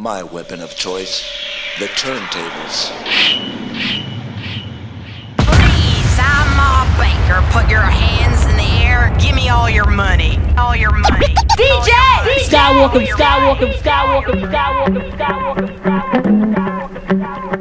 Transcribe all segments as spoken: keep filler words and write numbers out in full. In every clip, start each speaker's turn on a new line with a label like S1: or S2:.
S1: My weapon of choice, the turntables.
S2: Please, I'm Ma Baker. Put your hands in the air and give me all your money. All your money. D J!
S3: Skywalker, Skywalker, Skywalker, Skywalker, Skywalker, Skywalker.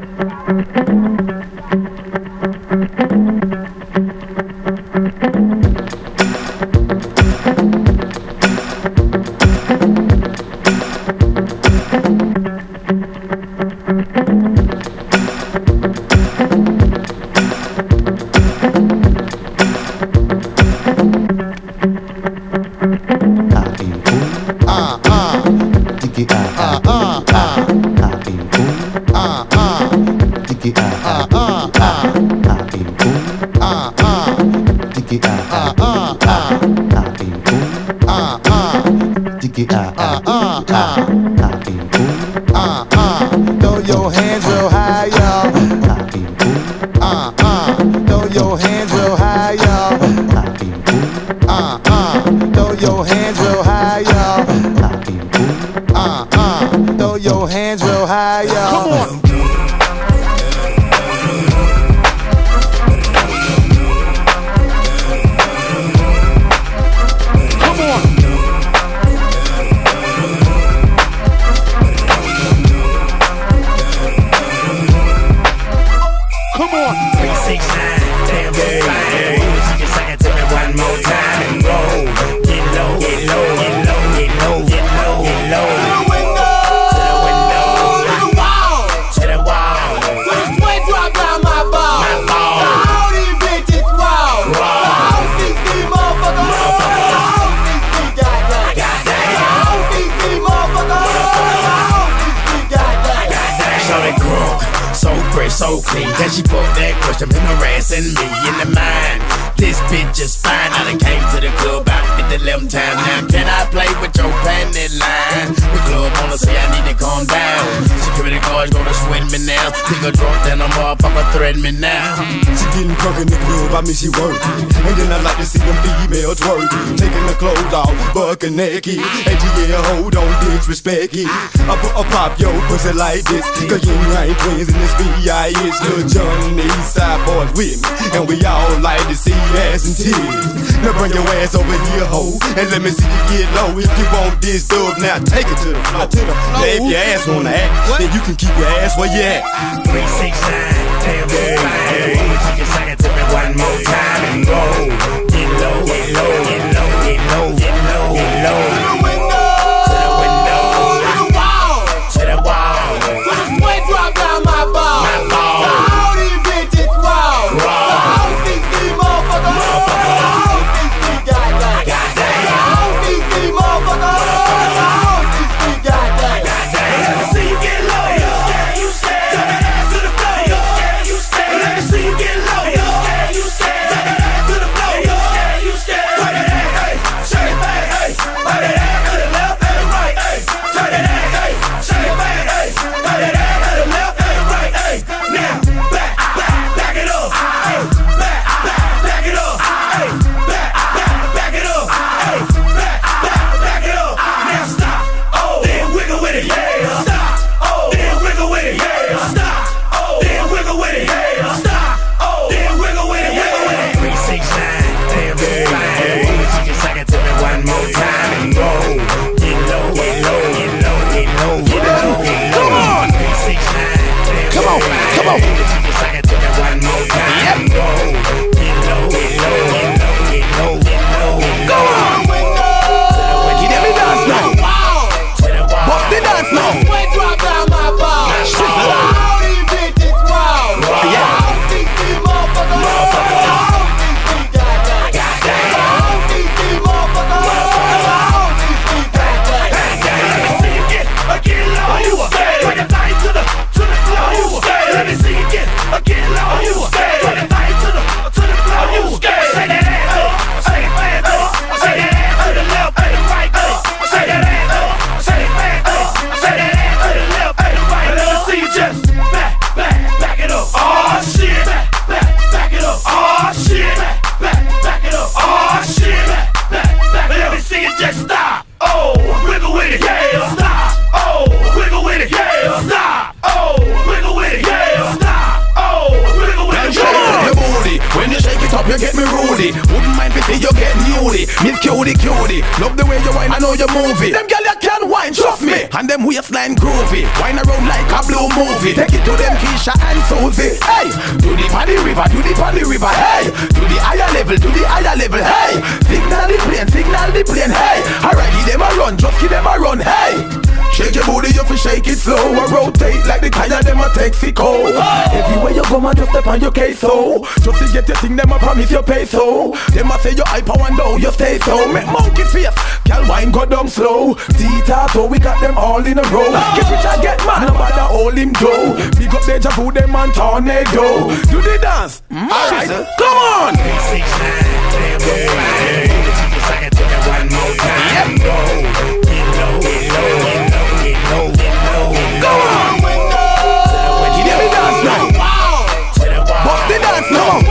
S4: Throw your hands real high, y'all. Uh uh. Throw your hands real high, y'all. Uh uh. Throw your hands real high, y'all. Uh uh. Throw your hands real high, y'all. Come on.
S5: So clean, cause she put that question been harassing me in the mind. This bitch is fine, I done came to the club about fifty eleven times. Now can I play with your panty line? The club wanna say I need to calm down. Security guards gonna sweat me now. Nigga drunk, then a motherfucker threaten me now.
S4: She getting crunk in the club, I mean she working. And then I like to see them females twerking, taking the clothes off, bucking naked. And yeah, hold on, disrespect it. I put a pop your pussy like this, cause you ain't twins in this B I It's Lil Jon and the East Side boys with me, and we all like to see ass and titties. Now bring your ass over here, ho, and let me see you get low. If you want this dub, now take it to the floor. To the floor. Now if your ass wanna act, what? Then you can keep your ass where you at.
S5: Three, six, nine, tell me fine. She can sing it to me one more time and go. Get low, get low, get low, get low, get low, get low. To the window, to the window, to the wall, to the wall. To the sweat drop down my ball. My ball. All these bitches raw. Raw. All these these motherfuckers. Motherfuckers. All these these goddamn. Goddamn. All these these motherfuckers. All these these goddamn. Goddamn. Let me see you get low. You scared? You scared? Turn that ass to the floor. You scared? You scared? Let me see you get low. You scared? You scared? Turn that ass to the floor. You scared? You scared? Turn that ass, hey, shake it back, hey, hey, that ass. Miss Cutie Cutie, love the way you whine, I know you move it. Them girl you can whine, trust me. And them waistline groovy, whine around like a blue movie. Take it to them Keisha and Susie. Hey, do the on the river, do the on the river. Hey, do the higher level, do the higher level. Hey, signal the plane, signal the plane. Hey, alright, give them a run, just give them a run. Hey, shake your booty, you fi shake it slow. Or rotate like the tire, them a take Fico. Everywhere you go, man, just step on your case, so just to get your thing, them a promise you pay, so them a say you hyper one down, you stay so. Make monkey face, girl wine go down slow. Tita, so we got them all in a row. Get rich and get mad, no matter hold him go. Big up Deja Vu, them and Tornado. Do the dance, mm, alright, come on.
S6: three six nine, damn boy, I can take it one more time. Yep. Go, get low, get low, get low, get low, get low, get low.
S5: Go on. Give me dance now. Bust the dance now.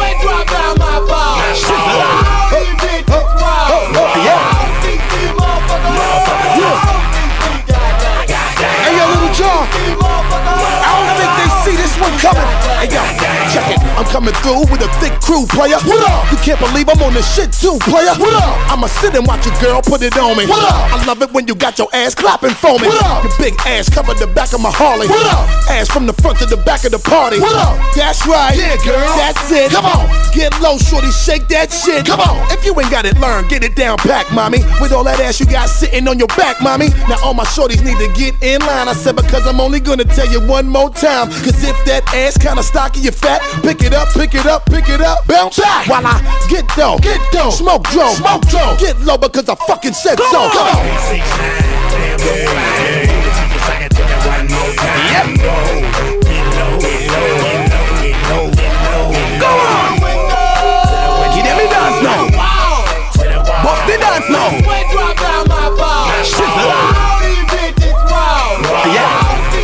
S7: Hey yo, Little John, I don't think they see this one coming. Hey yo, check it. I'm coming through with a thick crew, player. What up? You can't believe I'm on this shit too, player. What up? I'ma sit and watch your girl put it on me. What up? I love it when you got your ass clapping for me. What up? Your big ass covered the back of my Harley. What up? Ass from the front to the back of the party. What up? That's right. Yeah, girl. That's it. Come on. Get low, shorty, shake that shit. Come on. If you ain't got it learned, get it down pack, mommy. With all that ass you got sitting on your back, mommy. Now all my shorties need to get in line. I said because I'm only gonna tell you one more time. Cause if that ass kinda stocky, you fat, pick it up, pick it up, pick it up, bounce back. While I get dough, get dough, smoke drone, smoke drone. Get low because I fucking said so. Come on.
S6: three six nine, damn boy, I can take it one more time. Yep. Go, get low, get low, get low, get low, get low, get low.
S5: Go on. Give them the dance now. Bust the dance now. Shizzle. Yeah.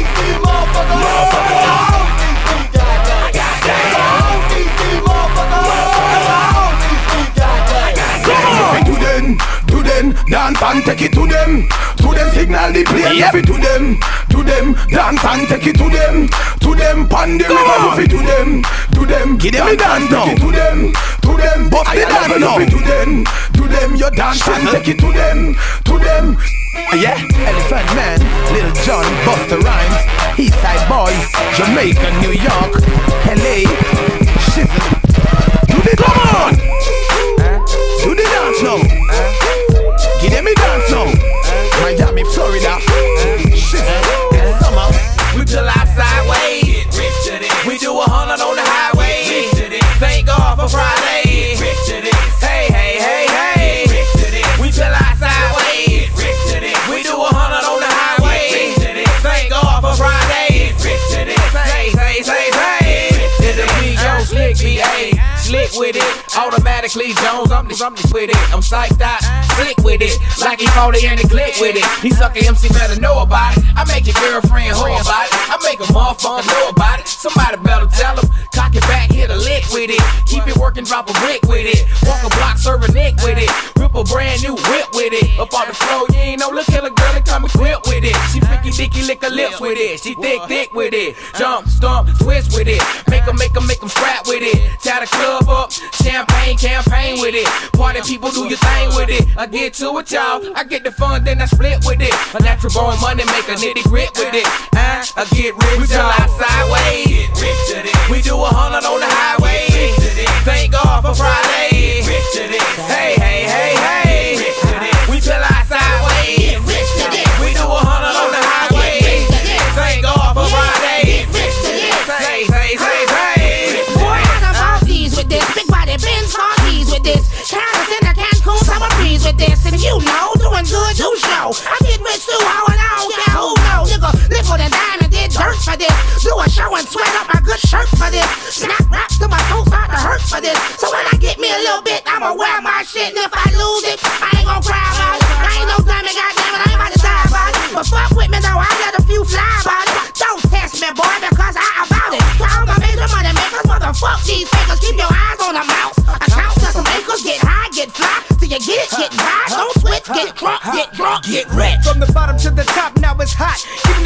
S5: Dance and take it to them. To them signal the plane. Yep. To them, to them. Dance and take it to them. To them pan the river. To them, to them. Give them the dance now. To them, to them. Bust the dance now. To them, to them. You dance and take it to them. To them. Yeah, Elephant Man, Little John, Busta Rhymes, Eastside Boys, Jamaica, New York, L A, Shizzle. Do the come on. Do the dance now. Give them a dance now. Miami, Florida. It's summer.
S8: We pull out sideways. We do a hundred on the highway. Thank God for Friday. Hey, hey, hey, hey. We pull out sideways. We do a hundred on the highway. Thank God for Friday. Say, say, say, say. Did the beat go slick, B A? Slick with it, automatically Jones, I'm the, I'm the with it. I'm psyched out, slick with it, like he forty and he click with it. He sucker M C better know about it. I make your girlfriend hoe about it. I make a motherfucker know about it. Somebody better tell him. Cock it back, hit a lick with it. Keep it working, drop a brick with it. Walk a block, serve a nick with it. Rip a brand new whip with it. Up on the floor, you ain't no look at a girl and come equipped with it. She freaky dicky, lick her lips with it. She thick, thick with it. Jump, stomp, twist with it. Make her, make her, make them scrap with it. Tie the club up, champagne, campaign with it. Party people, do your thing with it. I get to it, y'all. I get the fun, then I split with it. A natural born money, make a nitty grit with it. Uh, I get rich, y'all. Sideways. We do a hundred on the highway. Thank God for Friday. Hey, hey, hey, hey. We chill out sideways. We do a hundred on the highway. Thank God for Friday. Say, say, say, say.
S9: Boy, I got Maltese with this. Big body Benz car keys with this. Carrots in the Cancun summer breeze with this. And you know, doing good, you show. I get rich too, how and I don't care who know. Nigga, liquid and diamond did dirt for this. Do a show and sweat up a good shirt for this. Snap rap till my toes start to hurt for this. So when I get me a little bit, I'ma wear my shit. And if I lose it, I ain't gon' cry about it. I ain't no dummy, goddammit, I ain't about to die about it. But fuck with me though, I let a few fly about it. Don't test me, boy, because I about it. To all my major money makers, motherfuck these fakers. Keep your eyes on the mouse. Account to some acres, get high, get fly. Till you get it, get by. Don't switch, get drunk, get drunk, get rich.
S10: From the bottom to the top, now it's hot. Giving the heat if you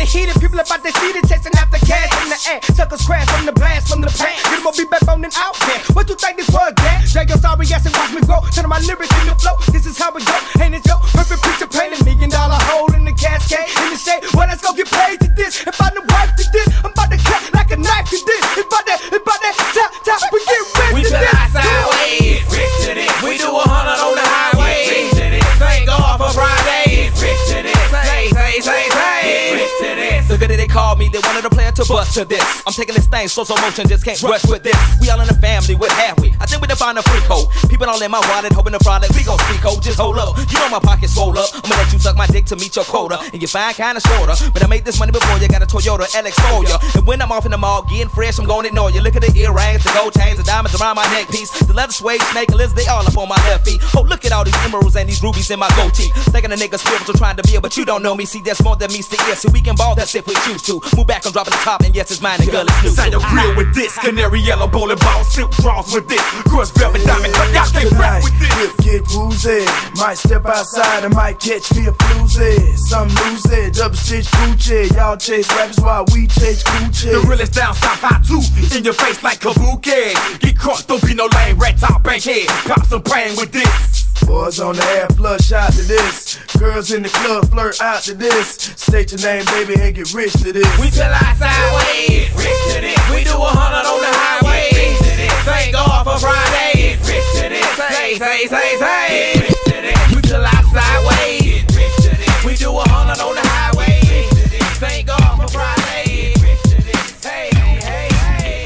S10: People about their seat and chasing after cash in the air. Suckers crash from the blast, from the past. Get them all be back on and out there. What you think this was, Dad? Drag your sorry ass and watch me grow. Turn my lyrics in the flow. This is how it go. Ain't it Joe? Perfect picture paint. A million dollar hole in the cascade. In the shade. Well, let's go get paid to this. If I the wife to this, I'm about to cut like a knife to this. If about that, if about that, top, top, we get rich
S8: we
S10: to this.
S8: We feel sideways. Rich to this. We do a hundred on the highway. Rich to this. Thank God for Fridays. Rich to this. Say, say, say, say. Rich to this.
S11: The good that they called me, they wanted a player to bust to this. I'm taking this thing, slow, slow motion, just can't rush with this. We all in the family, what have we? I think we define a free code. People don't let my wallet, hoping to fraud like we gon' speak code. Just hold up, you know my pocket's swole up. I'ma let you suck my dick to meet your quota. And you find kinda shorter, but I made this money before you got a Toyota L X for ya. And when I'm off in the mall, getting fresh, I'm gonna ignore you. Look at the earrings, the gold chains, the diamonds around my neck piece. The leather suede, snake, and lizard, they all up on my left feet. Oh, look at all these emeralds and these rubies in my goatee. Thinking a nigga spiritual trying to be a, but you don't know me. See, that's more than meets the ear. So we can ball, that's if we choose to. Move back, I'm dropping the top, and yes, it's mine, and girl, it's new.
S5: Sign your grill with this, canary yellow bowling ball, silk draws with this, crushed velvet diamond, but y'all can't rap with this.
S12: Whip, get woozy, might step outside and might catch me a floozy. Some lose it, double stitch Gucci. Y'all chase rappers while we chase Gucci.
S5: The realest down south, high too, in your face like kabuki. Get caught, don't be no lame rat top bankhead. Pop some brain with this.
S12: Boys on the air, flush out to this. Girls in the club, flirt out to this. State your name, baby, and get rich to this.
S8: We feel our sideways, rich to this. We do a hundred on the highway, rich to this. Thank God for Fridays, rich to this. Say, say, say, say, rich to this. We feel our sideways, rich to this. We do a hundred on the highway, rich to this. Thank God for Fridays, rich to this. Hey, hey, hey, hey.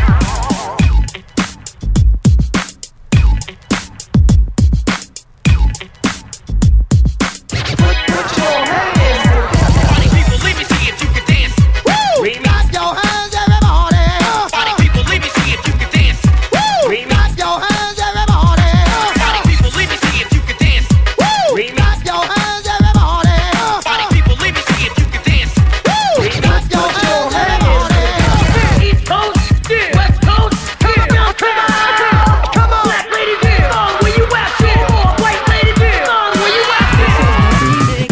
S9: Clap your hands, everybody. Party people, let me see if you can dance. Woo! Clap your hands, everybody. Party people, let me see if you can dance. Woo! Clap your hands, everybody. Party people, let me see if you can dance. Woo! Clap your hands, everybody. East Coast, yeah. West Coast, come on, come on, come on. Black ladies, yeah. On where you at, yeah. White ladies, yeah. On where you at, yeah.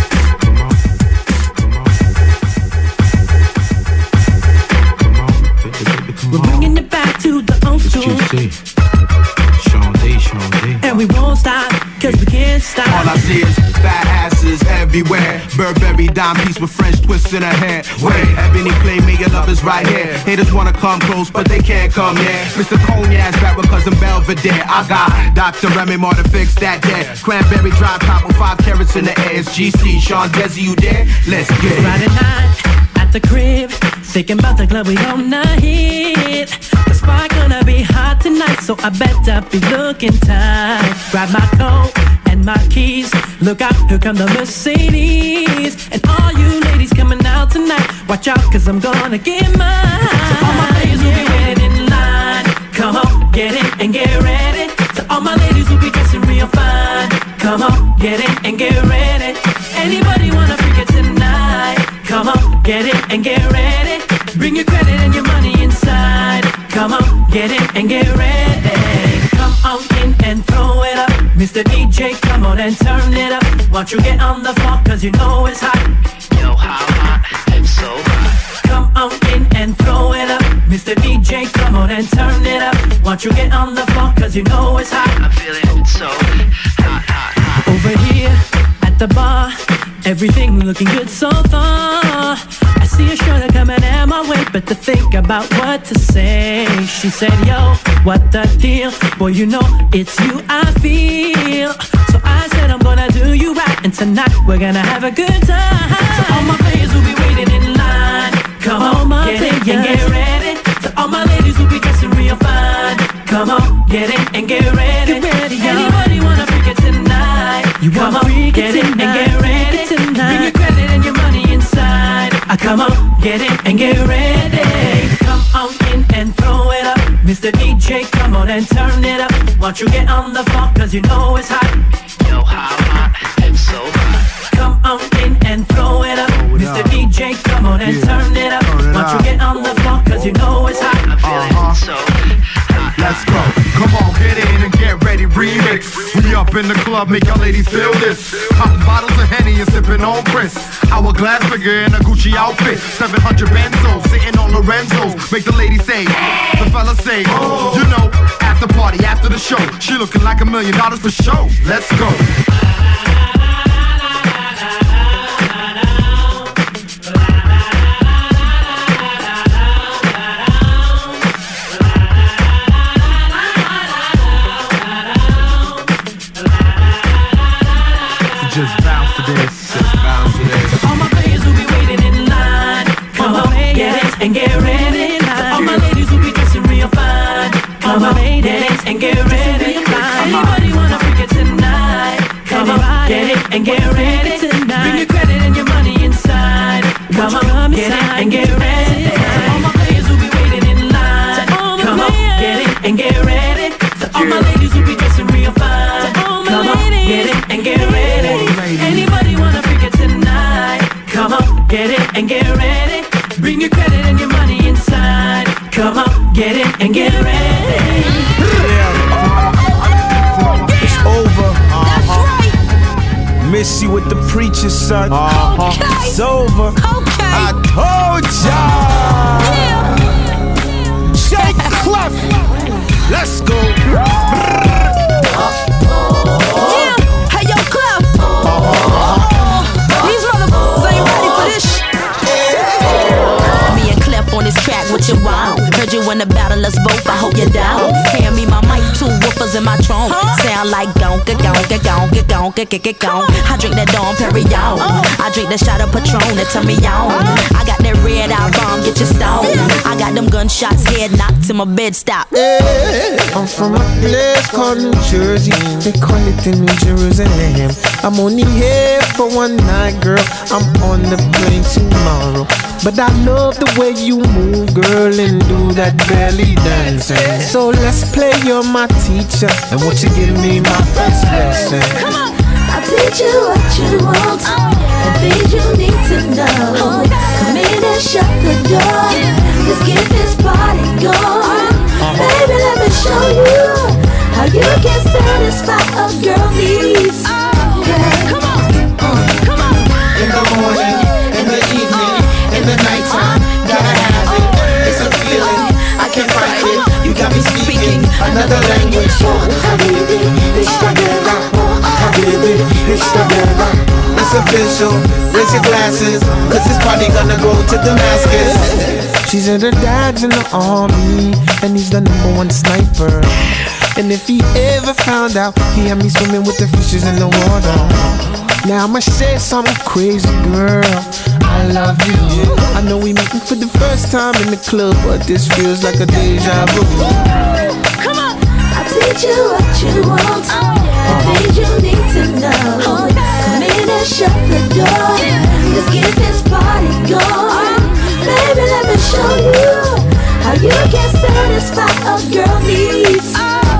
S13: We're bringing it back to the old school.
S14: Sean D, Sean D.
S13: And we won't stop, cause we can't stop.
S14: All I see is fat asses everywhere. Burberry dime piece with French twists in her hair. Wait, Ebony play me, your love is right here. Haters wanna come close, but they can't come near. Mister Cognac's back because I'm Belvedere. I got Doctor Remy Moore to fix that there. Cranberry drive top with five carats in the air. It's G C, Sean Desi, you there? Let's get it.
S13: Friday night at the crib, thinking about the club we gonna hit. The spot gonna be hot tonight, so I better be looking tight. Grab my coat and my keys. Look out, here come the Mercedes. And all you ladies coming out tonight, watch out, cause I'm gonna get mine. So all my ladies will be waiting in line. Come on, get in and get ready. So all my ladies will be dressing real fine. Come on, get in and get ready. Anybody wanna freak it tonight? Come on, get in and get ready. Bring your credit and your money inside. Come on, get in and get ready. Come on in and throw it up. Mister D J, come on and turn it up. Won't you get on the floor, cause you know it's hot.
S15: Yo, how hot? It's so hot.
S13: Come on in and throw it up. Mister D J, come on and turn it up. Won't you get on the floor, cause you know it's hot.
S15: I'm feeling so hot, hot, hot.
S13: Over here at the bar, everything looking good so far. I see a shorter coming at my way, but to think about what to say. She said, yo, what the deal? Boy, you know it's you I feel. So I said I'm gonna do you right, and tonight we're gonna have a good time. So all my players will be waiting in line. Come on, get in and get ready. So all my ladies will be dressing real fine. Come on, get in and get ready. Get ready, anybody wanna freak it tonight? You come on, get in and get ready. Bring your credit and your money inside. I come on, get in and get ready. Come on in and throw it up. Mister D J, come on and turn it up. Won't you get on the floor, cause you know it's hot.
S15: Yo, how hot? It's so hot.
S13: Come on in and throw it up. Mister D J, come on and turn it up. Won't you get on the floor, cause you know it's hot.
S15: I'm feeling so hot.
S14: Let's go. Come on, get in and get ready.
S16: lady remix. We up in the club, make y'all ladies feel this. Popping bottles of Henny and sipping on Chris. Hourglass figure in a Gucci outfit. seven hundred benzos, sitting on Lorenzo's. Make the ladies say, the fellas say, oh. You know, after party, after the show. She looking like a million dollars for show. Let's go. Just bounce to this, just bounce to this.
S13: All my players will be waiting in line. Come on, get it and get ready. All my ladies will be dressing real fine. Come on, get it and get ready. Anybody wanna freak it tonight? Come on, get it and get ready. Bring your credit and your money inside. Come on, get it and get ready. All my players will be waiting in line. Come on, get it and get ready. All my ladies will be dressing real fine. Come on, get it and get ready. Anybody wanna freak it tonight? Come on, get it and get ready. Bring your credit and your money inside. Come on, get it and get ready.
S12: It's over. Uh-huh. Miss you with the preacher, son. Uh-huh. Okay. It's over. Okay. I told y'all. Yeah. Shake Clef. Let's go.
S17: What you want? Heard you in the battle, let's both. I hope you're down. Hand me my mic, two woofers in my trunk. Sound like gonka, gonka, gonka, gonka, gonka, gonka. I drink that Dom Perignon. I drink that shot of Patron that turn me on. I got that red eye bomb, get you stoned. I got them gunshots, head knocked till my bed stop.
S18: I'm from a place called New Jersey. They call it the New Jerusalem. I'm only here for one night, girl. I'm on the plane tomorrow. But I love the way you move, girl, and do that belly dancing. So let's play, you're my teacher, and won't you give me my first lesson?
S19: Come on, I'll teach you what you want, and things you need to know. Come in and shut the door. Let's get this party going. Baby, let me show you how you can satisfy a girl needs. Come on, come on.
S18: In the morning, in the evening, in the nighttime, gotta have it. It's a feeling, I can't fight it. You got me speaking another language. Habibi, it's the guerra. Habibi, it's the guerra. It's official, raise your glasses, cause this party gonna go to Damascus. She said her dad's in the army, and he's the number one sniper. And if he ever found out, he had me swimming with the fishes in the water. Now I'ma say something crazy, girl. I love you. I know we meeting for the first time in the club, but this feels like a deja vu.
S19: Come on, I'll teach you what you want, and things you need to know. Come in and shut the door. Let's get this party going. Baby, let me show you how you can satisfy a girl needs.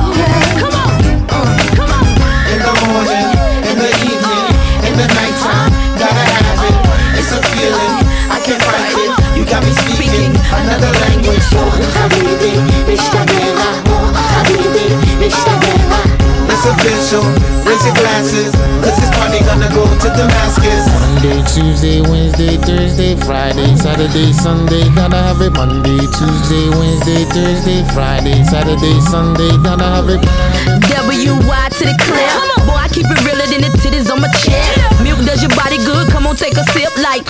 S19: Come on, come on.
S18: In the morning, in the evening, in the nighttime, gotta have it. It's a feeling, I can't fight it. You got me speaking another language. Habibi, it's the guerra. Habibi, it's the guerra. It's official, raise your glasses, cause this party gonna go to Damascus. Monday, Tuesday, Wednesday, Thursday, Friday, Saturday, Sunday, gotta have it. Monday, Tuesday, Wednesday, Thursday, Friday, Saturday, Sunday, gotta have it.
S17: W Y to the clip. Boy, I keep it realer than the titties on my chest. Milk does your body good, come on, take a sip like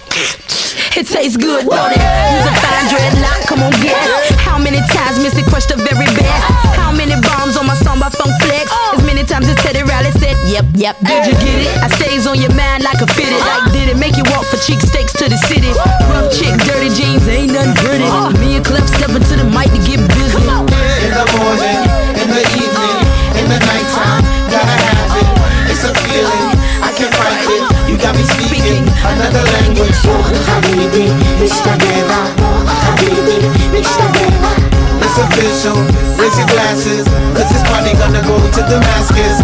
S17: it tastes good, don't it? Use a fine dreadlock, come on, guess. How many times Missy crushed the very best? How many bombs on my song by Funk Flex? As many times as Teddy Riley said, yep, yep, did you get it? I stays on your mind like a fitted. Like, did it make you walk for cheek steaks to the city? Rough chick, dirty jeans, ain't nothing pretty. Me and Clef stepping to the mic to get busy.
S18: In the morning, in the evening, in the nighttime, gotta have it. It's a feeling, I can't fight it. You got me speaking another language. Habibi, it's the guerra. Habibi, it's the guerra. It's official, raise your glasses, cause this party gonna go to Damascus.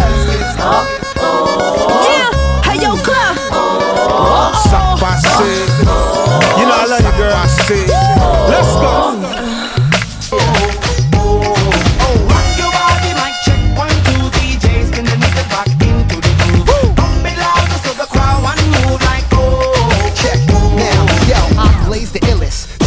S17: Yeah, hey yo, Clef.
S12: Suck by shit. You know I love you, girl. Let's go.
S10: Rock your body, mic check, one, two,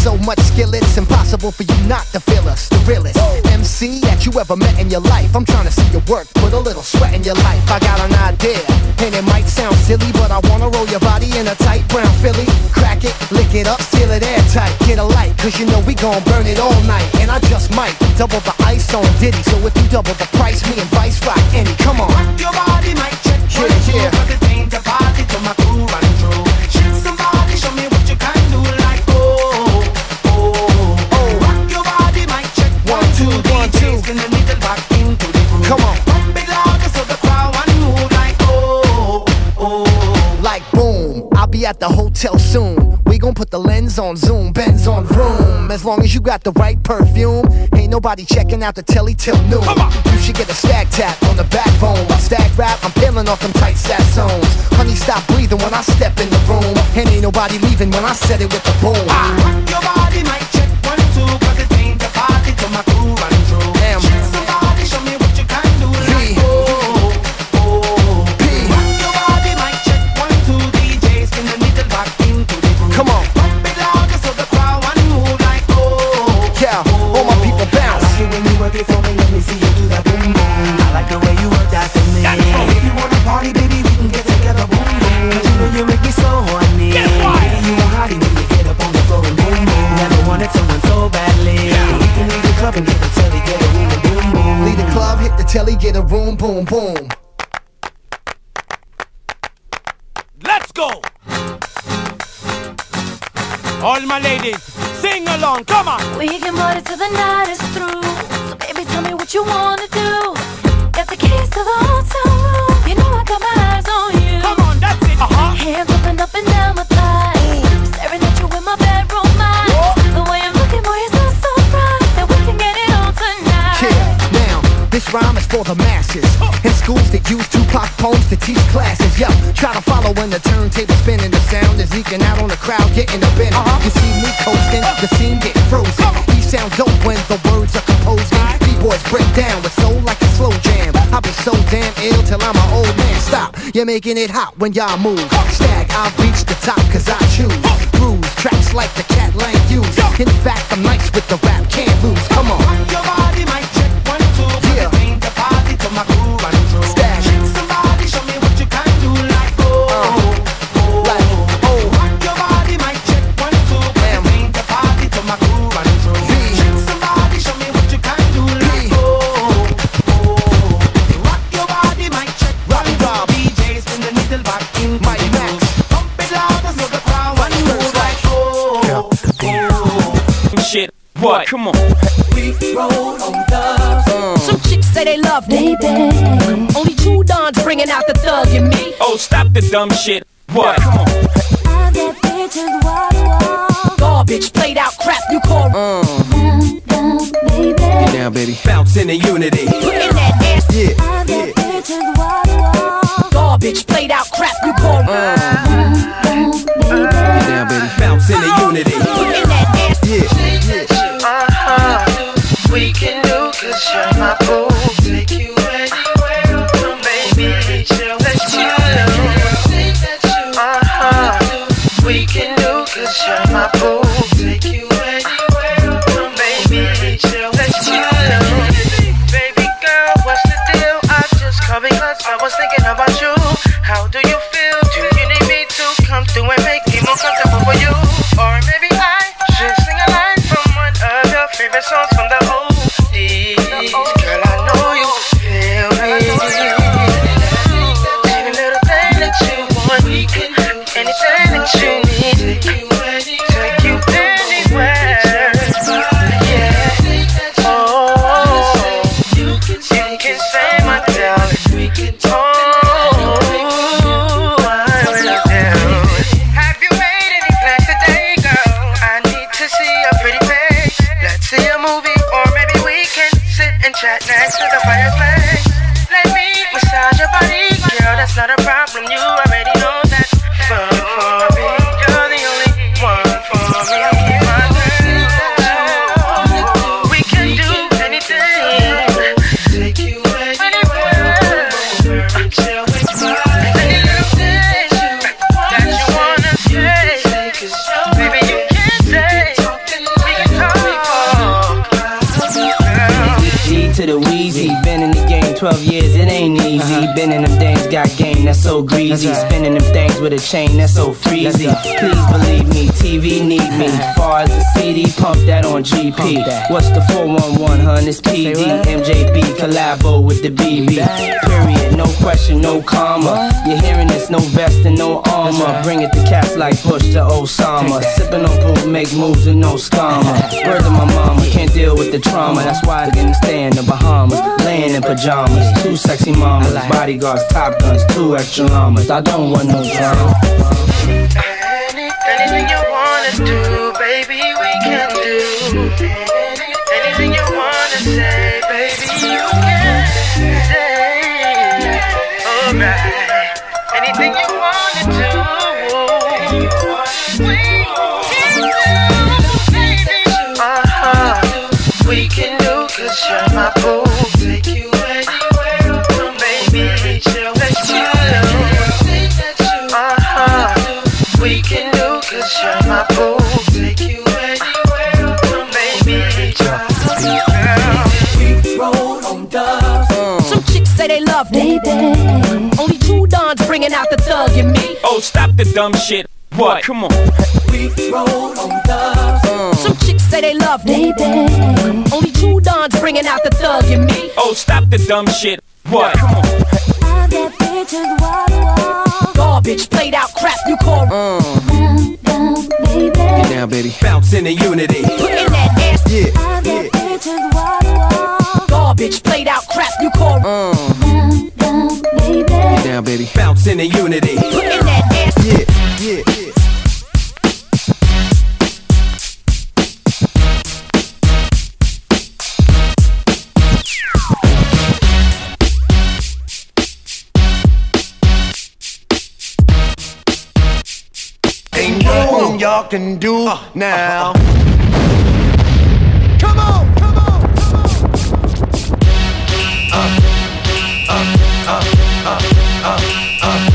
S20: so much skill, it's impossible for you not to feel us. The realest M C that you ever met in your life. I'm trying to see your work, put a little sweat in your life. I got an idea, and it might sound silly, but I wanna roll your body in a tight brown Philly. Crack it, lick it up, seal it airtight. Get a light, cause you know we gon' burn it all night. And I just might double the ice on Diddy. So if you double the price, me and Vice rock any. Come on.
S10: Your body might check.
S20: Yeah, yeah.
S10: But it ain't a party to my crew run through. Shake somebody, show me what you can do. Like oh, oh, oh. Rock your body might check.
S20: One, two, one, two.
S10: In the middle, back into the groove.
S20: Come on.
S10: Pump it louder so the crowd want move. Like oh, oh.
S20: Like boom, I'll be at the hotel soon. We gon' put the lens on zoom, Benz on vroom. As long as you got the right perfume, ain't nobody checking out the telly till noon. You should get a stag tap on the backbone. While stag rap, I'm peeling off them tight sat zones. Honey, stop breathing when I step in the room. And ain't nobody leaving when I set it with the boom.
S10: Ah, your body might check one, two, but it ain't a party to my crew run through.
S20: Damn.
S10: Shake somebody, show me what you can do. Like oh, oh.
S20: P.
S10: Rock your body might check one, two, D Js in the middle, back into the groove.
S20: Come on.
S10: Pump it louder so the crowd want move. Like oh,
S20: yeah, all my people bounce.
S10: I like it when you work it for me, let me see you do that boom boom. I like the way you work that for me. If you wanna party, baby, we can get together, boom boom. Cause you know you make me so horny. Baby, you a hottie when you get up on the floor and boom boom. Never wanted someone so badly. We can leave the club and get the telly, get a room and boom boom.
S20: Leave the club, hit the telly, get a room, boom, boom.
S5: Let's go! All my ladies, sing along, come on!
S19: We can party till the night is through. So baby, tell me what you wanna do. Got the keys to the hotel room. You know I got my eyes on you.
S5: Come on, that's it, uh-huh.
S19: Hands up and up and down my thighs. Staring at you in my bedroom eyes. The way I'm looking, boy, you're so surprised that we can get it on tonight.
S20: Yeah, now, this rhyme is for the masses. In schools that use Tupac poems to teach classes. Yo, try to follow when the turntable spinning. The sound is leaking out on the crowd, getting a bend. Uh-huh. You see me coasting, the scene get frozen. We sound dope when the words are composing. B-boys break down with soul like a slow jam. I'll be so damn ill till I'm an old man. Stop, you're making it hot when y'all move. Stag, I'll reach the top cause I choose. Bruise, tracks like the cat lang use. In fact, I'm nice with the rap, can't lose. Come on.
S10: Your body might check one, two,
S20: yeah.
S10: But it ain't a party to my crew run through.
S20: Stag.
S10: Shake somebody, show me what you can do. Like oh, uh, oh,
S20: like oh.
S10: Rock your body might check one, two, but it ain't a party to my crew run through.
S20: V.
S10: Shake somebody, show me what you can do. Like oh, oh. Rock your body might check one, two, D Js in the middle, back in
S20: my max.
S10: Pump it louder so the crowd want move. Like oh, oh.
S5: Shit, what? Come on.
S10: We roll on the
S2: Some chicks say they love me.
S19: Baby,
S2: Only two dons bringing out the thug in me.
S5: Oh, stop the dumb shit. What? Come on.
S19: I get pictures wall to wall.
S2: Garbage, played out crap, you call
S11: Uh,
S19: Down, down, baby.
S11: get down, baby. Bounce in the unity.
S2: Put in that ass.
S11: Yeah,
S19: I get
S11: yeah.
S19: pictures wall to wall.
S2: Garbage, played out crap, you call
S11: Uh,
S19: Down, down, baby.
S11: get down, baby. Bounce in the unity.
S2: Put in that ass.
S11: Yeah, yeah.
S15: Uh-huh. We can do cause you're my boo. Take you anywhere, come baby, chill, let's chill. Uh-huh. We can do cause you're my boo. Take you anywhere, come baby, chill, let's chill. Baby girl, what's the deal? I just called because I was thinking about you. How do you feel? Do you need me to come through and make it more comfortable for you? Or maybe I should sing a line from one of your favorite songs from the oldies. Girl, I know you feel me. Any little thing that you want, we can do anything that you need. Take you anywhere. Yeah. Oh, you can say my darling. Oh, I will do. Have you made any plans today, girl? I need to see your pretty face. Let's see a movie, or maybe we can sit and chat next to the fireplace. Let me massage your body, girl. That's not a problem. You already know that's fun for me. You're the only one for me, my girl. We can do anything. Take you anywhere. Chill with me. Any little thing that you wanna say, baby, you can say.
S21: Spinning them things, got game, that's so greasy. Right. Spinning them things with a chain, that's so freezy. Please believe me, T V need me. Far as the C D, pump that on G P. What's the four one one, hun? It's P D. M J B, collabo with the B B. Period, no question, no comma. You're hearing this, no vest and no armor. Bring it to cats like Bush to Osama. Sipping on poop, make moves with no scammer. Word to my mama, can't deal with the trauma. That's why I can stay in the Bahamas. Laying in pajamas, two sexy mamas. Bodyguards, top guns, two extra llamas. I don't want no drama.
S15: Anything you wanna do, baby, we can do. Anything you wanna say, baby, you can say. Alright. Anything you wanna do, we can do, baby. Uh-huh. We can do, cause you're my boo. Take you anywhere, baby, chill, let's chill. Uh-huh. We can do, cause you're my boo. Take you anywhere, baby, chill.
S2: We roll on dubs. Some chicks say they love me. Only two dons bringing out the thug in me.
S11: Oh, stop the dumb shit. What? Come on.
S2: We roll on dubs. Some chicks say they love me. Only two dons bringing out the thug in me.
S11: Oh, stop the dumb shit. What? Come on.
S19: I got bitches wall to wall.
S2: Garbage, played out crap you call.
S19: Down, down, baby.
S11: Get down, baby. Bounce in the unity.
S2: Put in that ass.
S11: Yeah.
S19: I got bitches wall to wall.
S2: Garbage, played out crap you call.
S19: Down, down, baby.
S11: Get down, baby. Bounce in the unity.
S2: Put in that ass.
S11: Yeah, yeah, yeah.
S7: Ain't nothing y'all can do uh, now. Uh, uh,
S10: come on, come on, come on.
S7: Uh, uh, uh, uh, uh, uh, uh,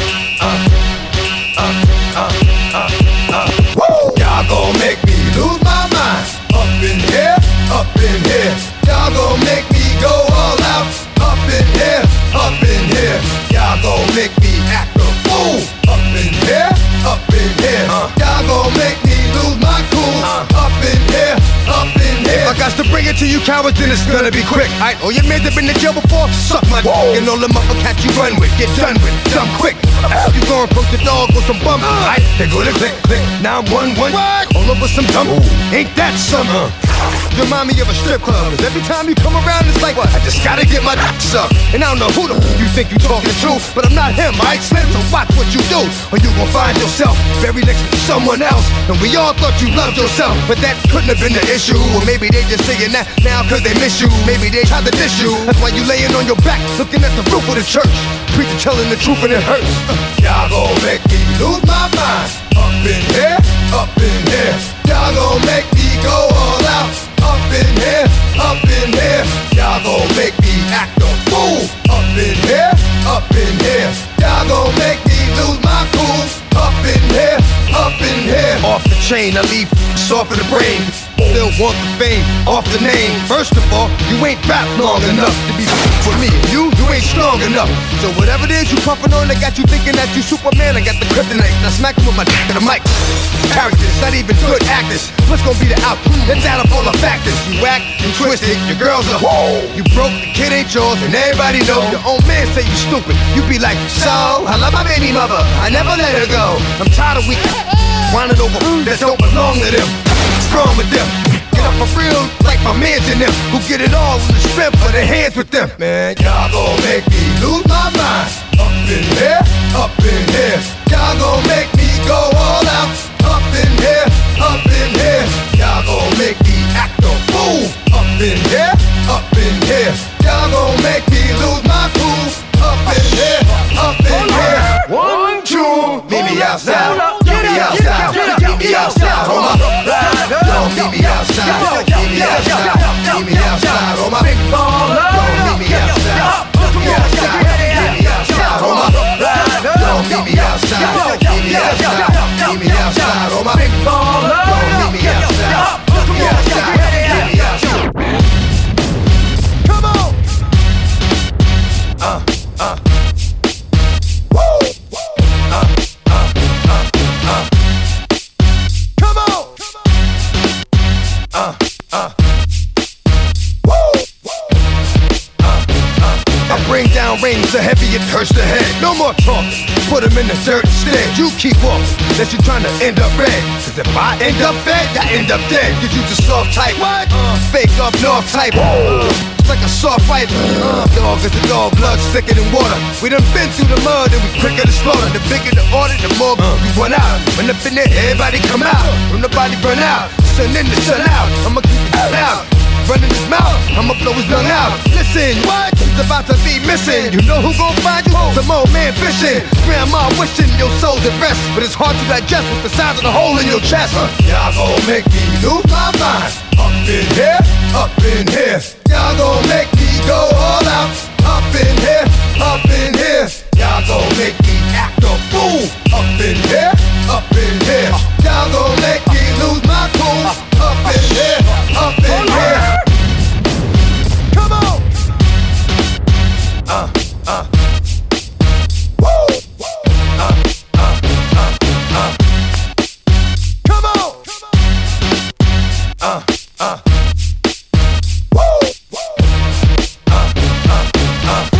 S7: uh, uh, uh. Woo! Y'all gon' make me lose my mind. Up in here, up in here. Y'all gon' make me go all out. Up in here, up in here. Y'all gon' make me act a fool. Up in here, up in here. Uh, Y'all gon' make me lose my cool. Uh, up in here, up in here. If I got to bring it to you cowards, then it's gonna be quick. Aight, all your men that been in jail before, suck my dick. And all them other cats you run with, get done with, dumb quick. You gon' approach the dog with some bum. Aight, they go to click, click. Now I'm one, one. All over some dumb. Ain't that summer? You remind me of a strip club. Cause every time you come around, it's like, what? I just gotta get my dick sucked. And I don't know who the f you think you talking to, but I'm not him, aight, Slim? So watch what you do, or you gon' find yourself buried next to someone else. And we all thought you loved yourself, but that couldn't have been the issue. Or maybe they just saying that now cause they miss you. Maybe they tried to diss you. That's why you laying on your back, looking at the roof of the church. Preacher telling the truth and it hurts. Y'all gon' make me lose my mind. Up in here, up in here. Y'all gon' make me go all out. Up in here, up in here. Y'all gon' make me act a fool. Up in here, up in here. Y'all gon' make me lose my cool. Up in here, up in here. Off the chain, I leave soft in the brain. Still want the fame, off the name. First of all, you ain't rap long enough to be for me. You, you ain't strong enough. So whatever it is you puffin' on, I got you thinking that you Superman. I got the kryptonite, now smack him with my dick to the mic. Characters, not even good actors. What's gonna be the outcome? Let's add up all the factors. You whack, you twisted, your girl's a whoa. You broke, the kid ain't yours, and everybody know. Your own man say you stupid. You be like, so, I love my baby mother, I never let her go. I'm tired of weak, whining over that don't belong to them. Strong with them. Get up for real, like my mans in them, who get it all in the strength of their hands with them. Man, y'all gon' make me lose my mind. Up in here, up in here. Y'all gon' make me go all out. Up in here, up in here. Y'all gon' make me act a fool. Up in here, up in here. Y'all gon' make me lose my cool. Up in here, up in here. One, two, meet me outside. Meet me outside. Meet me outside, hold my. Don't meet me outside. Meet me outside. Meet me outside, hold my. Don't meet me outside. Meet me outside. Meet me outside, hold my. Don't meet me outside. Meet me outside. Meet me outside, hold my. Rhymes are heavy, it hurts the head. No more talking, put them in the dirt instead. You keep walking, unless you're trying to end up red. Cause if I end up fed, I end up dead. Cause you just soft type, what? Uh, fake up north type. Uh, it's like a soft fight. Uh, dog is a dog, blood thicker than water. We done been through the mud and we quicker to slaughter. The bigger the order, the more uh, we run out. When up in there, everybody come out. When the body burn out, sun in the sun out. I'ma keep it loud. Running his mouth, I'ma blow his lung out. Listen, what? He's about to be missing. You know who gon' find you? Some old man fishing. Grandma wishing your soul's at rest, but it's hard to digest with the size of the hole in your chest. Uh, y'all gon' make me lose my mind. Up in here, up in here. Y'all gon' make me go all out. Up in here, up in here. Y'all gon' make me act a fool. Up in here, up in here. Y'all gon' make me lose my cool. Up in here, up in here. Come on. Uh, uh. Woo. Uh, uh, uh, uh. Come on. Uh, uh. Woo. Uh, uh, uh.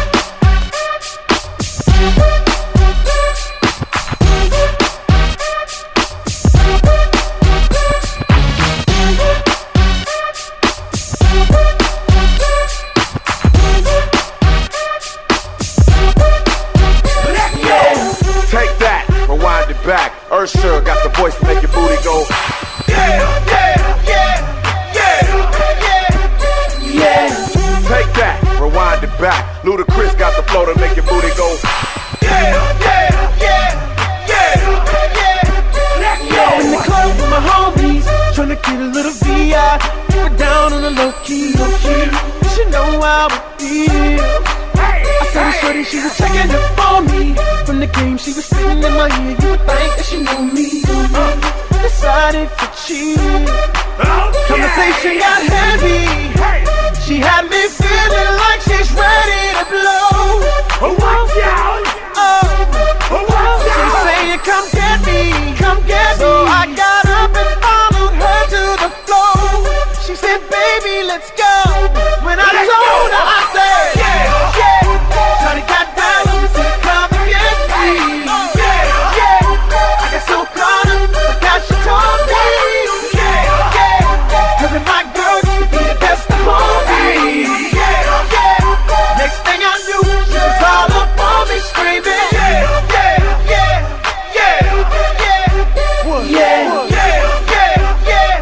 S1: Back. Ursher got the voice to make your booty go. Yeah, yeah, yeah, yeah, yeah, yeah. Take that, rewind it back. Ludacris got the flow to make your booty go. Yeah, yeah, yeah, yeah, yeah, yeah.
S10: In the club with my homies, tryna get a little V I. We're down on the low key, low key. You should know how it feels. I saw the shorty, she was checking it for me. From the game, she was spitting in my ear. You would think that she knew me. uh, Decided to cheat. oh, Conversation yeah. got heavy. hey. She had me feeling like she's ready to blow. Oh, watch out. Oh, oh, watch out. She's saying, come get me, come get so me. So I got up and followed her to the floor. She said, baby, let's go. When I let's told go. her, I said, yeah, yeah. Shawty got down, so come and get me. Yeah, yeah. I got so caught up, forgot she told me. Yeah, yeah. Having my girl, you be the best of me. Yeah, yeah. Next thing I knew, she was all up on me screaming. Yeah, yeah, yeah, yeah, yeah, yeah, yeah, yeah,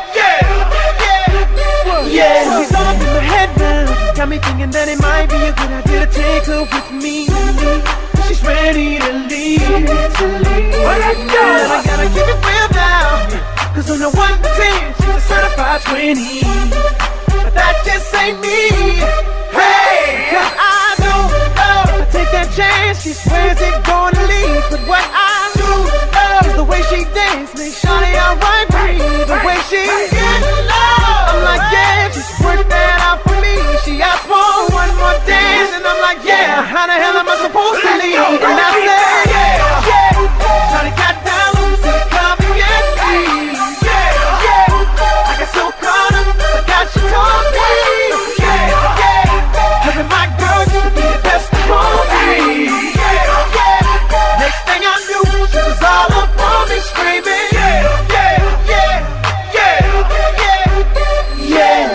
S10: yeah, yeah, yeah. She's all up in my head now, got me thinking that it might be a good idea to take her with me. She's ready to leave. Well, let's go. I gotta keep it real now, cause on the one to ten, she's a certified twenty. But that just ain't me. Hey, cause I don't know. If I take that chance, she swears it's gonna leave. But what I do know is the way she dance makes Shawty alright with me. The way she gets low, I'm like, yeah, just work that out for me. She asked for one more dance, and I'm like, yeah, how the hell am I supposed to leave? And I said, yeah, yeah. Shawty got down, so come and get me. Yeah, yeah. I got so caught up, forgot she told me. Yeah, yeah. Having my girl, you be the best of me. Yeah, yeah. Next thing I knew, she was all up on me screaming. Yeah, yeah, yeah, yeah, yeah, yeah,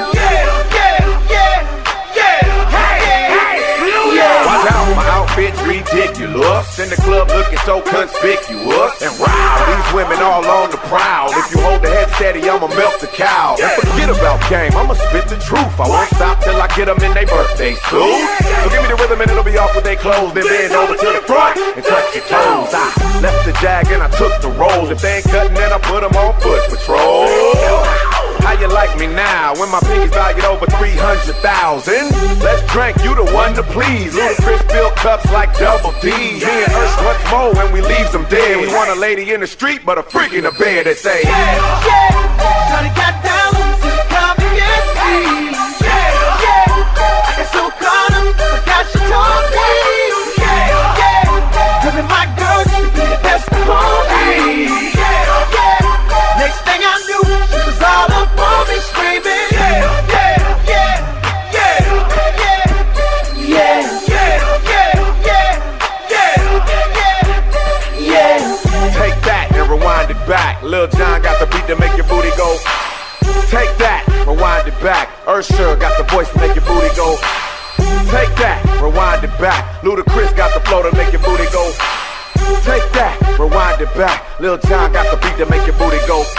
S10: yeah, yeah.
S1: Watch out, my outfit's ridiculous. In the club looking so conspicuous. And wow, these women all on the prowl. If you hold the head steady, I'ma melt the cow. And forget about game, I'ma spit the truth. I won't stop till I get them in their birthday suit. So give me the rhythm and it'll be off with their clothes. Then bend over to the front and touch your toes. I left the jag and I took the rolls. If they ain't cutting, then I put them on foot patrol. How you like me now when my pinkies valued over three hundred thousand? Let's drink, you the one to please. Ludacris fill cups like double D. Me and Ursh once more when we leaves them dead. We want a lady in the street, but a freak in the bed that say, yeah, yeah. Shawty got down, so come and get me. Yeah, yeah. I got so caught up, forgot she told me. Yeah, yeah. Having my girl, you be the best of me. Yeah, yeah. Next thing I knew, she was all up on me screaming. Yeah, yeah, yeah, yeah, yeah, yeah, yeah, yeah. booty go. Take that, rewind it back. Ursher got the voice to make your booty go. Take that, rewind it back. Ludacris got the flow to make your booty go. Take that, rewind it back. Lil Jon got the beat to make your booty go.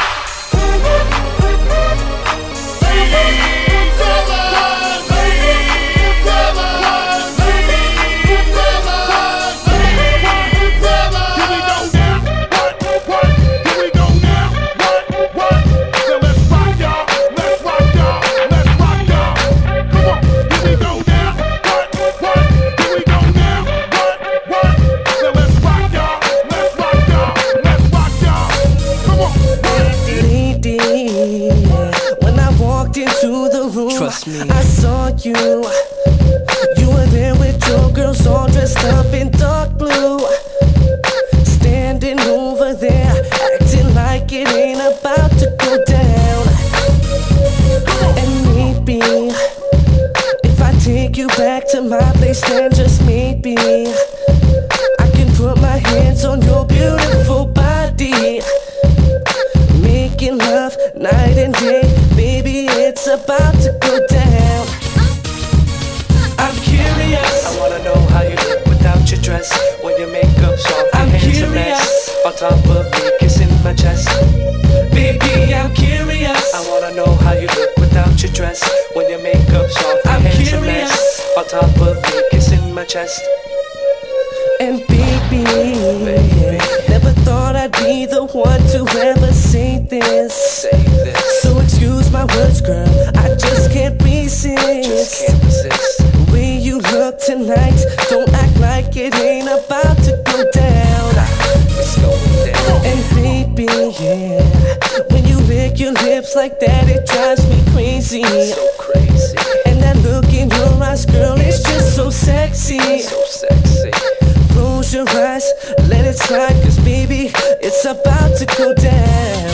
S2: I saw you. You were there with your girls all dressed up in dark blue, standing over there, acting like it ain't about to go down. And maybe if I take you back to my place, then just maybe I can put my hands on your beautiful body, making love night and day. Baby, it's about to go down. I'm curious.
S3: I wanna know how you look without your dress, when your makeup's off, your
S2: I'm
S3: hands
S2: curious.
S3: a mess, on top of me, kissing my chest.
S2: Baby, I'm curious.
S3: I wanna know how you look without your dress, when your makeup's off, your
S2: I'm
S3: hands a
S2: curious.
S3: mess, on top of me, kissing my chest.
S2: And baby, baby, never thought I'd be the one to ever say this.
S3: Say this.
S2: So excuse my words, girl, I just can't resist.
S3: Just can't resist.
S2: The way you look tonight, don't act like it ain't about to go down.
S3: It's going down.
S2: And baby, yeah, when you lick your lips like that, it drives me crazy.
S3: So crazy.
S2: And that look in your eyes, girl, it's just so sexy.
S3: So sexy.
S2: Close your eyes, let it slide, cause baby, it's about to go down.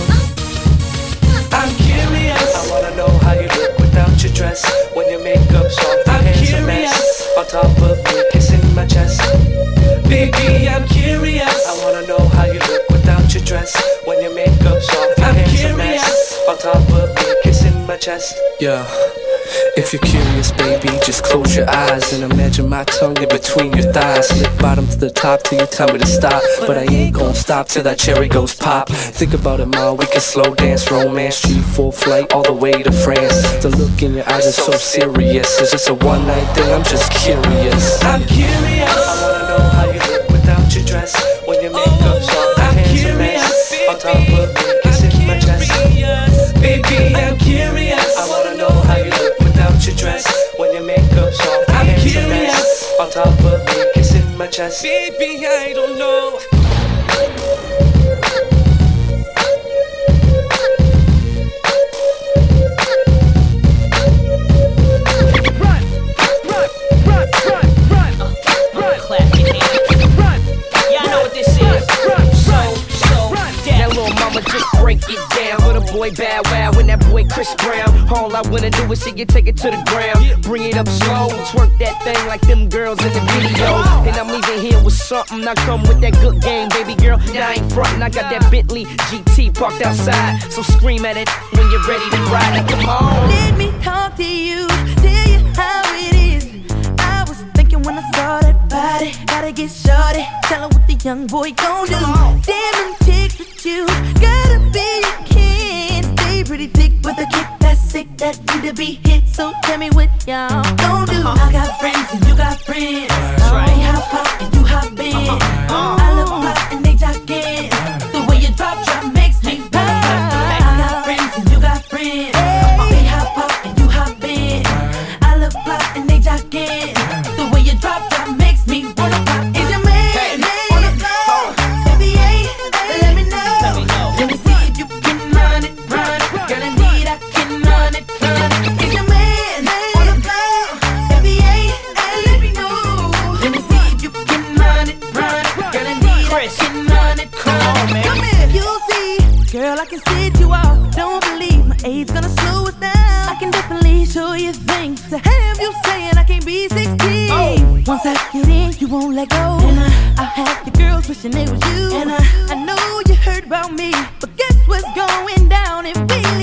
S2: I'm curious.
S3: I wanna know how you look without your dress, when your makeup's off, your
S2: I'm
S3: hands
S2: curious.
S3: a mess, on top of me, kissing my chest.
S2: Baby, I'm curious.
S3: I wanna know how you look without your dress, when your makeup's off, your
S2: I'm
S3: hands a
S2: curious.
S3: mess, on top of me, kissing my chest.
S11: Yeah. If you're curious, baby, just close your eyes and imagine my tongue in between your thighs. Lip bottom to the top till you tell me to stop, but I ain't gon' stop till that cherry goes pop. Think about it, ma, we can slow dance, romance, G full flight all the way to France. The look in your eyes is so serious. It's just a one night thing, I'm just curious.
S2: I'm curious.
S3: I wanna know how you look without your dress, when your makeup's off, your
S2: I'm
S3: hands a
S2: curious,
S3: mess, on top of me, kissing my chest.
S2: Baby, I'm curious.
S3: I wanna know how you look without your dress, when your makeup's off, your
S2: I'm
S3: hands a
S2: curious.
S3: mess, on top of me, kissing my chest.
S2: Baby, I don't know.
S8: Boy Bow Wow and that boy Chris Brown. All I wanna do is see you take it to the ground. Bring it up slow, twerk that thing like them girls in the video. And I'm leaving here with something. I come with that good game, baby girl. I ain't frontin', I got that Bentley G T parked outside. So scream at it when you're ready to ride it. Come on.
S19: Let me talk to you, tell you how it is. I was thinking when I saw that body, gotta get shorty. Tell her what the young boy gon' do. Damn them chicks with you, gotta be a kid. Stay pretty thick with a kick that's sick, that need to be hit. So tell me what y'all gon' do. I got friends and you got friends. They hop out and you hop in. I look hot and they jogging. The way you drop drop makes me pop. I got friends and you got friends. They hop out and you hop in. I look hot and they jogging. The way you drop drop makes me wanna pop. Is your man on the floor? Baby, hey, let me know. Let me see if you can run it, run it. Girl, indeed I can run it, run it. Is your man on the floor? Baby, hey, let me know. Let me see if you can run it, run it. Girl, indeed I can run it,
S8: Come on, man.
S19: Come here, you'll see. Girl, I can set you off. Don't believe my age gonna slow us down. I can definitely show you things to have you saying I can't be sixteen. Oh. Once I get in, you won't let go. And I, I have the girls wishing it was you. And I, I know you heard about me, but guess what's going down if we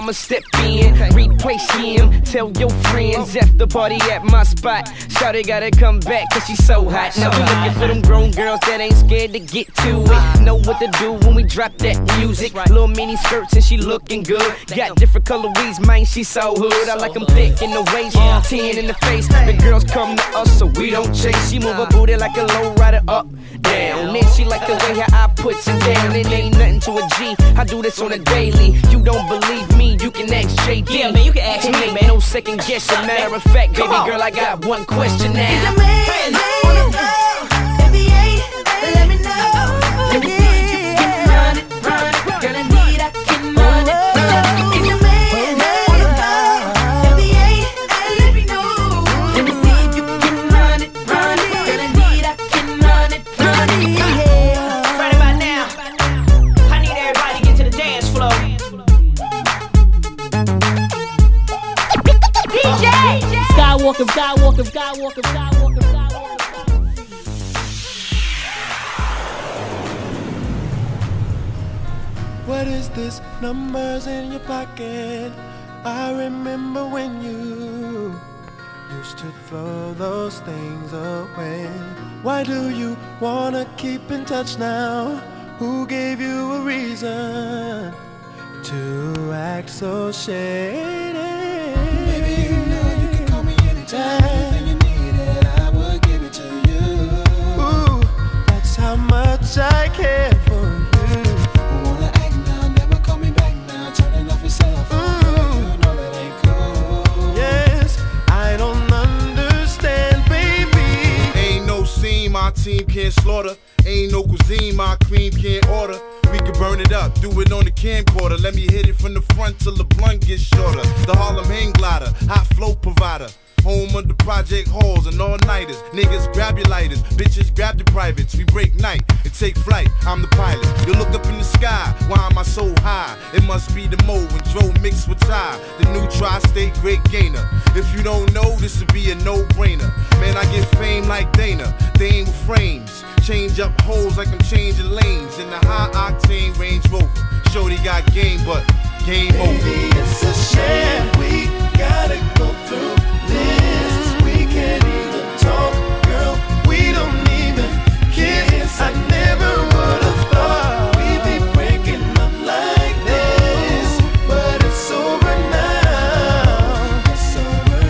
S4: I'ma step in, replace him. Tell your friends after party at my spot. Shawty gotta come back cause she's so hot. Now we looking for them grown girls that ain't scared to get to it. Know what to do when we drop that music. Little mini skirts and she looking good. Got different colorways, man, she so hood. I like them thick in the waist, ten in the face. The girls come to us so we don't chase. She move her booty like a low rider up, down. Then she like the way how I put it down. It ain't nothing to a G, I do this on a daily. You don't believe me, you can ask J D.
S21: Yeah, man, you can ask me, man.
S4: No second guessing. Matter of fact, baby girl, I got one question now.
S19: Is a man, man, if he ain't, let me know. Let me see if you can run it, run it. Girl, I need, I can run it. Is a man, man, if he ain't, let me know. Let me see if you can run it, run it. Girl, I need, I can run it, run it.
S21: Right about now, I need everybody to get to the dance floor.
S13: D J! Skywalker, Skywalker, Skywalker, Skywalker, Skywalker.
S2: What is this? Numbers in your pocket. I remember when you used to throw those things away. Why do you wanna keep in touch now? Who gave you a reason to act so shady? Maybe you know you can call me anytime. Anything you needed, I would give it to you. Ooh, that's how much I care for you. Wanna act now, never call me back now. Turning off your cell phone, girl, you know that ain't cool. Yes, I don't understand, baby.
S16: Ain't no scene my team can't slaughter. Ain't no cuisine my cream can't order. We can burn it up, do it on the camcorder. Let me hit it from the front till the blunt gets shorter. The Harlem hang glider, hot flow provider. Home of the project halls and all-nighters. Niggas grab your lighters, bitches grab your privates. We break night and take flight, I'm the pilot. You look up in the sky, why am I so high? It must be the mode when Dro mixed with Ty, the new tri-state great gainer. If you don't know, this would be a no-brainer. Man, I get fame like Dana, they ain't with frames. Change up holes like I'm changing lanes in the high-octane Range Rover. Shorty got game, but game over.
S2: Baby, it's a shame we gotta go through this. We can't even talk, girl. We don't even kiss. I never would have thought we'd be breaking up like this, but it's over now. It's over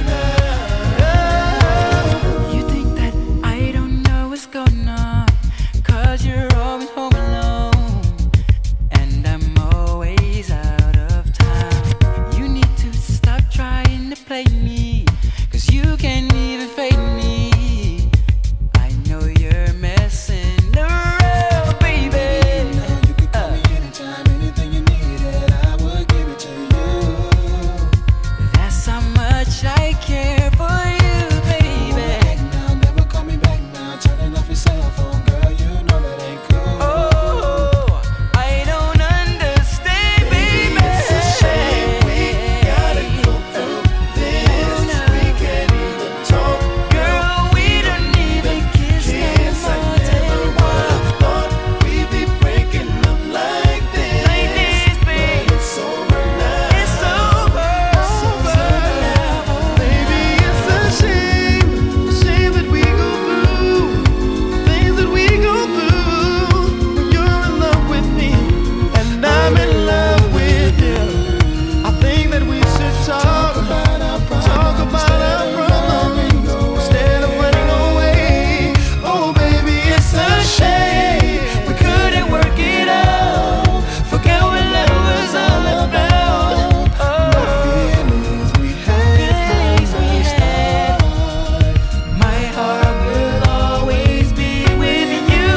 S2: now.
S13: You think that I don't know what's going on, cause you're always home alone, and I'm always out of town. You need to stop trying to play me, cause you can't even fade me. I know you're messing around, baby. You know you could call me anytime, anything you needed, I would give it to you. That's how much I care for you, baby.
S2: Now, never call me back now. Turning off your cell phone, girl, you know that ain't cool.
S13: Oh, I don't understand, baby.
S2: It's a shame we gotta go through this. We can't even talk,
S13: Girl, we don't even kiss
S2: kiss. I never would have thought we'd be breaking up like this.
S13: Like this, babe.
S2: But it's over now.
S13: It's over.
S2: It's over now. Baby, it's a shame, a shame that we go through things that we go through when you're in love with me and I'm in love with you. I think that we should talk about our problems, talk about our problems instead of running away. Oh, baby, it's a shame we couldn't work it out. Forget what love was all about. The feelings we had from the start.
S13: My heart will always be with you.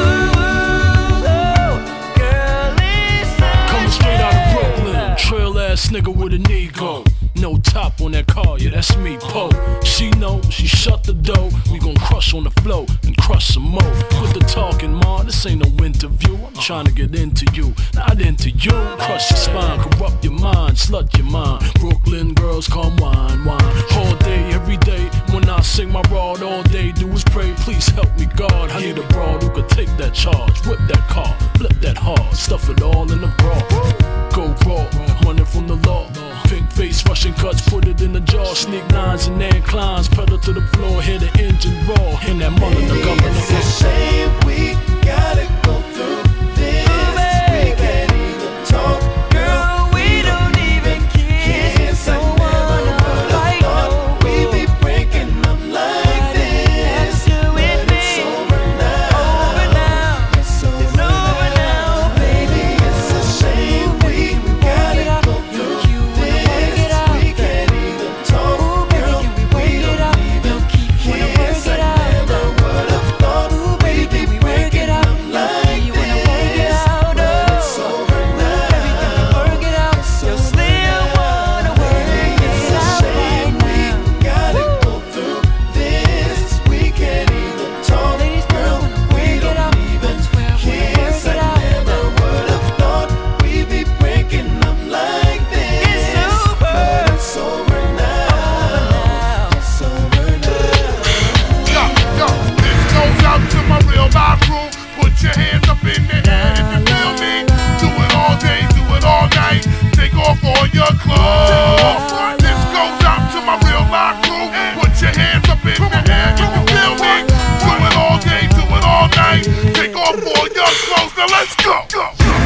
S13: Oh, girl, listen.
S22: Coming straight out of Brooklyn, trail ass nigga with an ego. No top on that car, yeah, that's me, Poe. She know, she shut the door. We gon' crush on the flow and crush some more. Quit the talking, ma, this ain't no interview. I'm trying to get into you, not into you. Crush your spine, corrupt your mind, slut your mind. Brooklyn girls come wine, wine. All day, every day, when I sing my rod, all they do is pray, please help me God. I need a broad who could take that charge, whip that car, flip that hard, stuff it all in the bra. Go raw, running from the law. Sneak nines and inclines, pedal to the floor, hear the engine roar. In that mother, the governor.
S6: It's a shame we gotta go through this. We can't even talk, girl. We don't even kiss. I never would have thought we'd be breaking up like this. But it's over now. It's over now, baby. It's a shame we gotta go through this. We can't even talk, girl. We don't even kiss. I never would have thought we'd be breaking up like this. But it's over now. You still wanna work it out right now. We gotta go through this. We can't even talk, girl. We don't even kiss. I never would have thought we'd be breaking up like this. But it's over now. It's over now.
S16: Yo, yo, this goes out to my real live crew. Put your hands up in the air if you feel me. Do it all day, do it all night. Take off all your clothes. This goes out to my real live crew. Put your hands up in the air if you feel me. Do it all day, do it all night. Take off all your clothes. Now let's go. Go.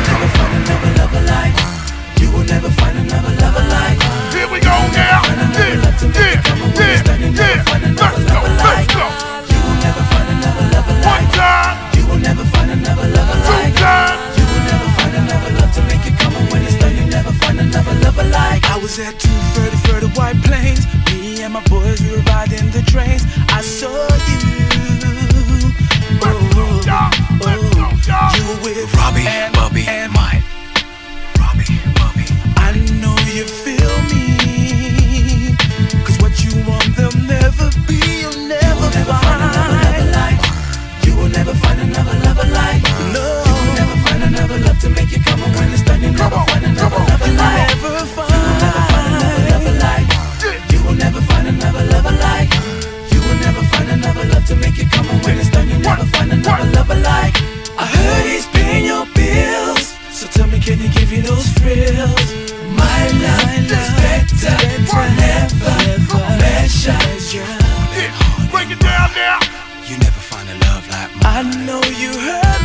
S6: You will never find another lover like.
S16: Here we go now. Yeah, yeah, yeah, yeah. Let's go, let's go.
S6: You will never find another lover like.
S16: One time.
S6: You will never find another lover like.
S16: Two times.
S6: You will never find another love to make it come, and when it's done, you never find another lover like.
S3: I was at two thirty for the White Plains. Me and my boys, we were riding the trains. I saw you. Oh, oh, oh. You were with
S11: Robbie,
S3: and,
S11: Bubby,
S3: and
S11: Mike. Robbie, Bubby.
S3: I know you feel me. Cause what you want, they'll never be. You'll never,
S6: never
S3: find.
S6: find another lover like. You will never find another lover like.
S3: No.
S6: You will never find another love to make it come, and when it's done, you never find another lover like.
S3: Never find.
S6: You will never find another lover like. You will never find another lover like. You will never find another love to make it come, and when it's done, you never find another lover like. I heard he's paying your bills, so tell me, can he give you those thrills? My love is better, never measure.
S16: Yeah, break it down now.
S11: You never find a love like mine.
S3: I know you heard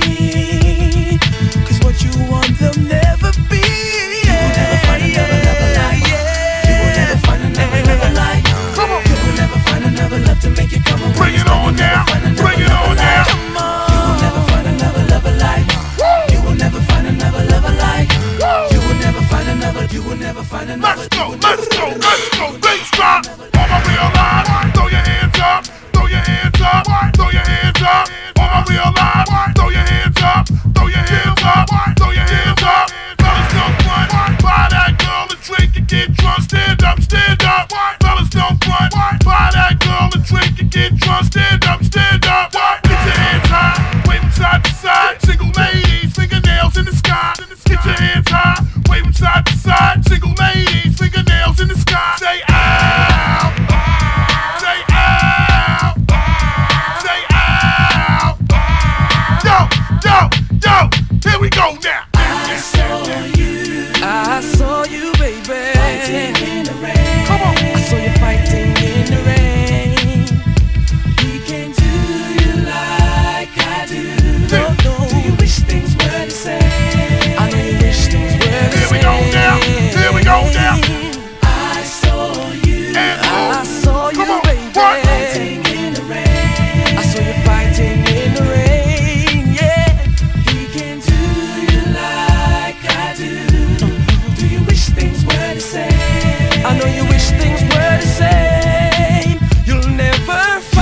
S3: me. Cause what you want, they'll never be.
S6: You will never find another lover like. You will never find another lover like. You will never find another love to make it come, and
S16: Bring it on now. Bring it on now.
S6: You will never find another lover like. You will never find another lover like. You will never find another. You will never find another.
S16: Let's go, let's go, let's go. Bass drop. On my real line. Throw your hands up. Throw your hands up. Throw your hands up. On my real line. Throw your hands up. Throw your hands up. Throw your hands up. Fellas don't front. Buy that girl a drink and get drunk. Stand up, stand up. Fellas don't front. Buy that girl a drink and get drunk. Stand up, stand up. Get your hands high. Wave them side to side. Single ladies, fingernails in the sky. Get your hands high. Wave them side to side. Single ladies, fingernails in the sky. Say ow. Say ow. Say ow. Yo, yo, yo. Here we go now.
S6: I saw you.
S3: I saw you, baby.
S6: Fighting in the rain.
S3: Come on. I saw you fighting in the rain.
S6: He can't do you like I do.
S3: No, no.
S6: Do you wish things were the same?
S3: I know you wish things were the
S16: Here we
S3: same.
S16: go now. Here we go now.
S6: I saw you.
S3: I saw you,
S16: Come on.
S3: baby.
S16: What?
S6: Fighting in the rain.
S3: I saw you fighting in the rain. Yeah.
S6: He can't do you like I do. Do you wish things were the same?
S3: I know you wish things were the same. You'll never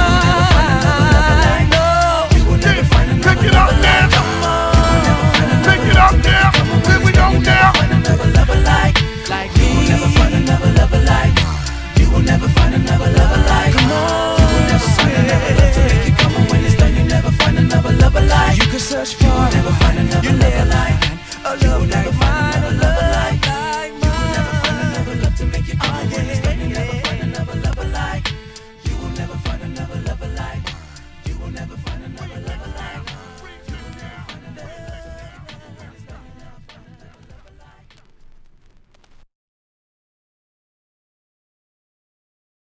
S3: find. No.
S6: You will never find another.
S16: Pick it up now. Pick it up now. Here we go now.
S6: Find another lover like.
S3: Like
S6: You will never find another lover like. You will never find another lover like.
S3: Come on.
S6: You will never find another love to make it come, and when it's done, you never find another lover like.
S3: You can search for.
S6: You will never find another
S3: You
S6: lover
S3: never
S6: like.
S3: find a love like mine. A love